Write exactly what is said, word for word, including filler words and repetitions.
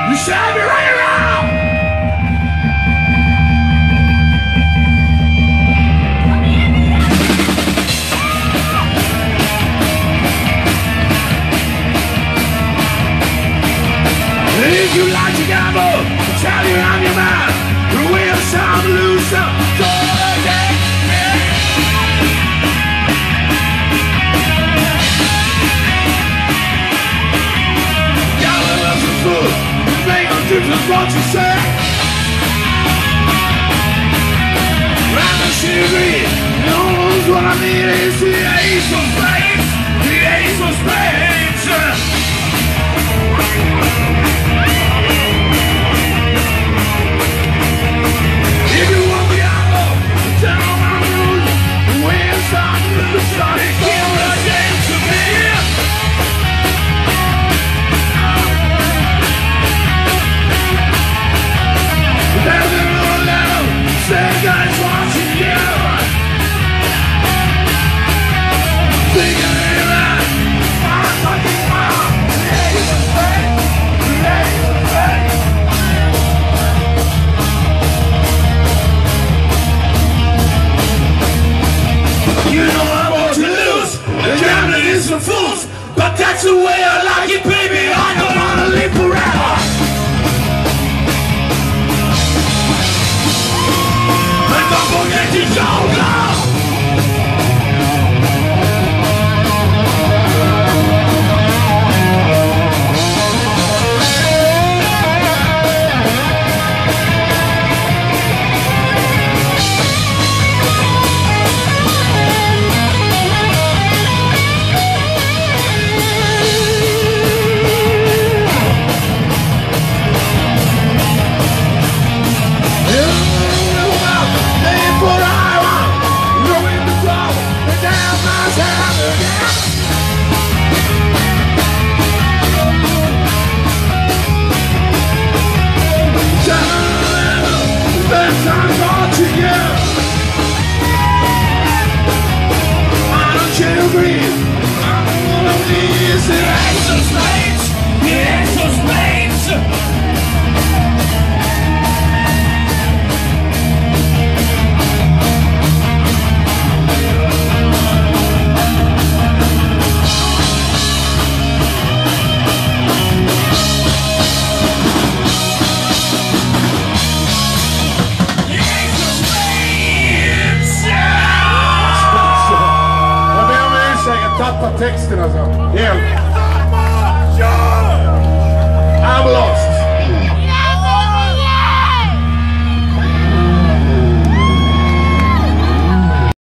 You shall be right around. If you like to gamble, tell you I'm your man. You win some, lose some, go again. Gamble loves the food, make no difference what you say. I'm a shivery, knows what I mean is the ace of spades, the ace of spades. Some fools, but that's the way I like it, baby. I don't wanna live forever. And don't forget to go, go. Tappa texten alltså, helt. I'm lost.